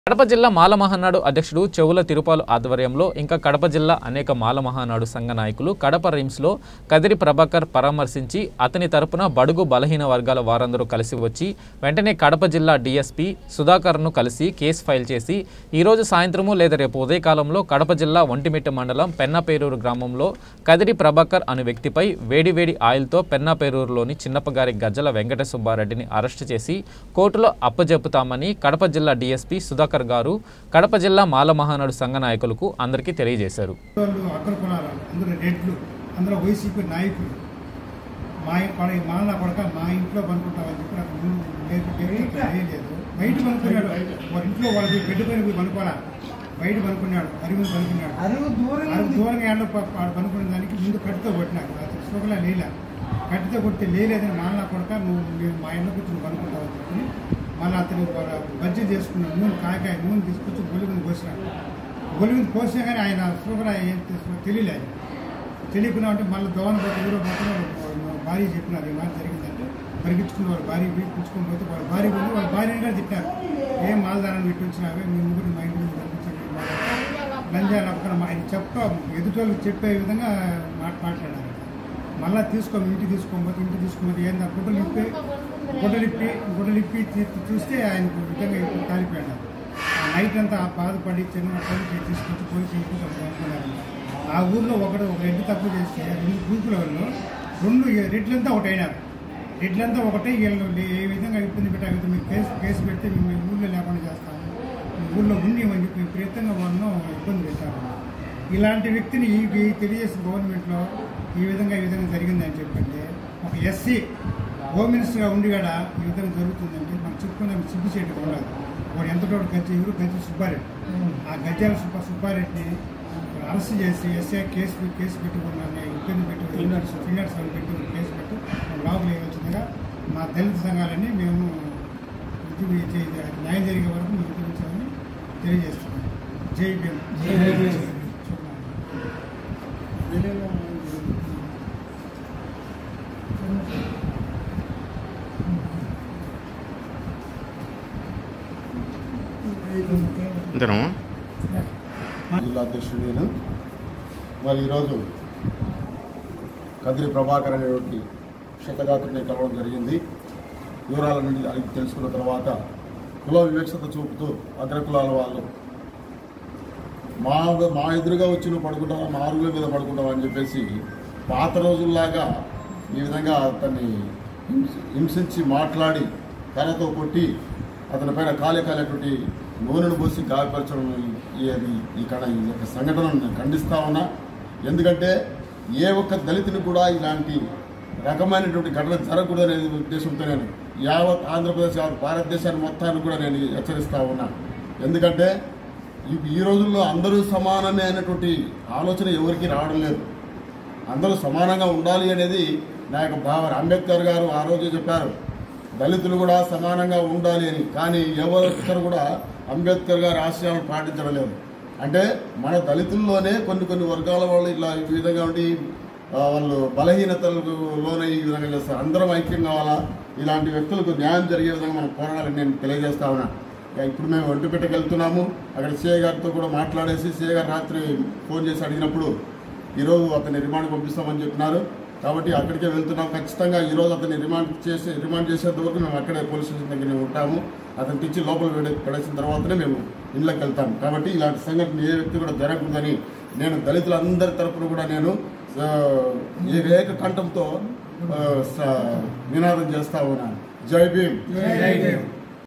కడప జిల్లా మాల మహానాడు అధ్యక్షుడు చెవుల తిరుపాలు ఆధ్వర్యంలో ఇంకా కడప జిల్లా అనేక మాల మహానాడు సంఘ నాయకులు కడప రిమ్స్లో కదిరి ప్రభాకర్ పరామర్శించి అతని తరపున బడుగు బలహీన వర్గాల వారందరూ కలిసి వచ్చి వెంటనే కడప జిల్లా డీఎస్పీ సుధాకర్ను కలిసి కేసు ఫైల్ చేసి ఈరోజు సాయంత్రము లేదా రేపు ఉదయకాలంలో కడప జిల్లా ఒంటిమిట్ట మండలం పెన్నపేరూరు గ్రామంలో కదిరి ప్రభాకర్ అనే వ్యక్తిపై వేడివేడి ఆయిల్తో పెన్నపేరూరులోని చిన్నప్పగారి గజ్జల వెంకట సుబ్బారెడ్డిని అరెస్టు చేసి కోర్టులో అప్పజెపుతామని కడప జిల్లా డీఎస్పీ సుధాకర్ గారు కడప జిల్లా మాల మహానాడు సంఘ నాయకులకు అందరికీ తెలియజేశారు. బయట పనుకున్నాడు, అరుగు దూరంగా పనుకునే దానికి ముందు కట్టుతో కొట్టినాడు. సుఖలా లేలా కట్టుతో కొడితే లేలేదని మాలనా కొడక నువ్వు మా ఇంట్లో కూర్చొని పనుకుంటావు అని చెప్పి మళ్ళీ అతను బజ్జీ చేసుకున్నాడు. నూనె తీసుకొచ్చి గొలి మీద పోసినాడు. గొలి మీద పోసినా కానీ ఆయన సుఖలా ఏం తెలియలేదు. తెలియకున్నామంటే మళ్ళీ దోవన పోతే ఊరో పోతే భార్య చెప్పినారు ఈ మాట జరిగిందంటే పరిగించుకున్న వాళ్ళు భార్య పిలుచుకొని పోతే వాళ్ళ భార్య పోతే వాళ్ళ భార్యని కూడా తిట్టారు. ఏం మాలదారాన్ని పెట్టి వచ్చినావే మీ ముగ్గురు మా ఇంటి లంజాలు అక్కడ ఆయన ఎదుటోళ్ళకి చెప్పే విధంగా మాట్లాడారు. మళ్ళీ ఇంటికి తీసుకోకపోతే ఏందా గుడ్డలిప్పి చూస్తే ఆయనకు విధంగా ఇప్పుడు కాలిపోయాడు. నైట్ అంతా బాధపడి చిన్న తీసుకొచ్చి పోలీసులు అనుకున్నారు. ఆ ఊర్లో ఒక రెడ్డి తప్పు చేస్తే 2 గ్రూపుల వాళ్ళు 2 రెడ్లంతా ఒకటైనారు. రెడ్లంతా ఒకటే వీళ్ళు ఏ విధంగా ఇబ్బంది పెట్టాలి మీరు కేసు పెడితే మేము ఊళ్ళో లేకుండా చేస్తాము, ఊళ్ళో ఉండి అని చెప్పి విపరీతంగా వాళ్ళను ఇబ్బంది పెట్టారు. ఇలాంటి వ్యక్తిని తెలియజేసిన గవర్నమెంట్లో ఈ విధంగా జరిగిందని చెప్పండి. ఒక ఎస్సీ హోమ్ మినిస్టర్గా ఉండి కూడా ఈ విధంగా జరుగుతుందంటే మనం చెప్పుకున్నాం. సిగ్గుచేటు ఉండదు. వాడు ఎంతటోడు గజ్జి సుబ్బారెడ్డి, ఆ గజ్జాల సుబ్బారెడ్డిని అరెస్ట్ చేసి ఎస్ఐ కేసు పెట్టుకున్నాను ఇబ్బంది పెట్టి ఫింగర్స్ పెట్టి కేసు పెట్టి లోపల వేయవలసిందిగా మా దళిత సంఘాలని మేము న్యాయం జరిగే వరకు మేము ఉద్యమించాలని తెలియజేస్తున్నాం. జై భీమ్. జిల్లా అధ్యక్షుడు నేను. మరి ఈరోజు కదిరి ప్రభాకర్ అనేటువంటి క్షతగాత్రుడిని కలవడం జరిగింది. వివరాలన్నీ అడిగి తెలుసుకున్న తర్వాత కుల వివక్షత చూపుతూ అగ్రకులాల వాళ్ళు మా ఎదురుగా వచ్చి నువ్వు పడుకుంటావా, మా అరుగుల మీద పడుకుంటావా అని చెప్పేసి పాత రోజుల్లాగా ఈ విధంగా అతన్ని హింసించి మాట్లాడి కర్రతో కొట్టి అతని పైన కాలేటువంటి నూనెను పోసి గాయపరచడం ఈ యొక్క సంఘటనను ఖండిస్తా ఉన్నా. ఎందుకంటే ఏ ఒక్క దళితుని కూడా ఇలాంటి రకమైనటువంటి ఘటన జరగకూడదనే ఉద్దేశంతో నేను యావత్ ఆంధ్రప్రదేశ్ భారతదేశాన్ని మొత్తాన్ని కూడా నేను హెచ్చరిస్తా ఉన్నా. ఎందుకంటే ఈ రోజుల్లో అందరూ సమానమే అనేటువంటి ఆలోచన ఎవరికి రావడం లేదు. అందరూ సమానంగా ఉండాలి అనేది నా యొక్క భావన. అంబేద్కర్ గారు ఆ రోజే చెప్పారు దళితులు కూడా సమానంగా ఉండాలి అని. కానీ ఎవరు కూడా అంబేద్కర్ గారి ఆశయాలను పాటించడం లేదు. అంటే మన దళితుల్లోనే కొన్ని వర్గాల వాళ్ళు ఇలా ఈ విధంగా ఉండి వాళ్ళు బలహీనతలలోనే ఈ విధంగా చేస్తారు. అందరం ఐక్యం కావాలా, ఇలాంటి వ్యక్తులకు న్యాయం జరిగే విధంగా మనం పోరాడాలని నేను తెలియజేస్తా ఉన్నా. ఇప్పుడు మేము ఒంటిపేటకి వెళ్తున్నాము. అక్కడ సిఐ గారితో కూడా మాట్లాడేసి సిఐ గారు రాత్రి ఫోన్ చేసి అడిగినప్పుడు ఈరోజు అతన్ని రిమాండ్ పంపిస్తామని చెప్పినారు. కాబట్టి అక్కడికే వెళ్తున్నాం. ఖచ్చితంగా ఈరోజు అతన్ని రిమాండ్ చేసేంత వరకు మేము అక్కడే పోలీస్ స్టేషన్ దగ్గర ఉంటాము. అతను తెచ్చి లోపల పడేసిన తర్వాతనే మేము ఇళ్ళకి వెళ్తాము. కాబట్టి ఇలాంటి సంఘటన ఏ వ్యక్తి కూడా జరగకూడదని నేను దళితులందరి తరఫున కూడా నేను ఏక కంఠంతో నినాదం చేస్తా ఉన్నాను. జై భీమ్.